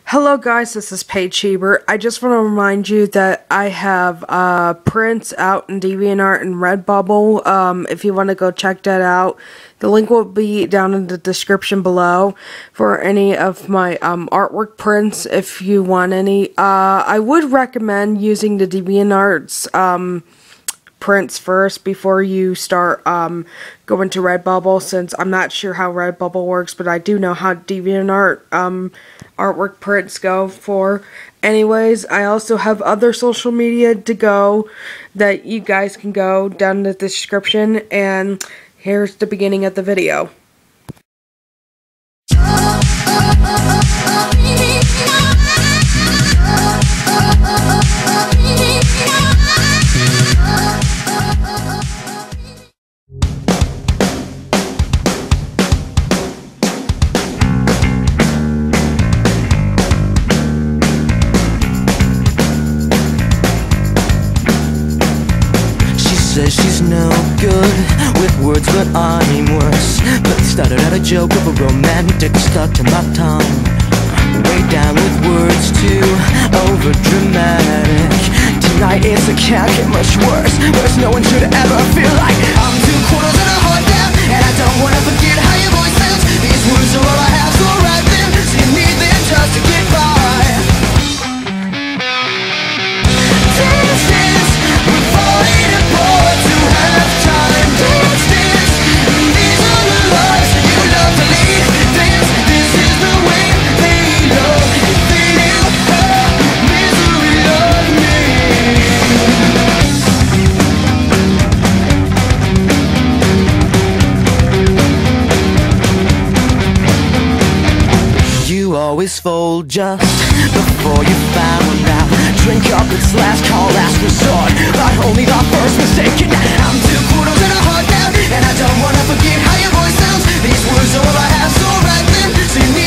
Hello guys, this is Paige Schieber. I just want to remind you that I have prints out in DeviantArt and Redbubble. If you want to go check that out, the link will be down in the description below for any of my artwork prints if you want any. I would recommend using the DeviantArt's prints first before you start going to Redbubble, since I'm not sure how Redbubble works, but I do know how DeviantArt artwork prints go for. Anyways, I also have other social media to go that you guys can go down in the description, and here's the beginning of the video. Says she's no good with words, but I'm worse. But started out a joke of a romantic stuck to my tongue. Way down with words too over dramatic. Tonight it's a can't get much worse. Worse, no one should ever feel like I'm 2 quarters and a heart down, and I don't wanna forget how your voice sounds. These words are all I have, so write them. So you need them just to get by. Always fold just before you found out. Drink up, it's last call, last resort, but only the first mistake. I'm 2 quarters and a heart down, and I don't wanna forget how your voice sounds. These words are all I have, so write them. So you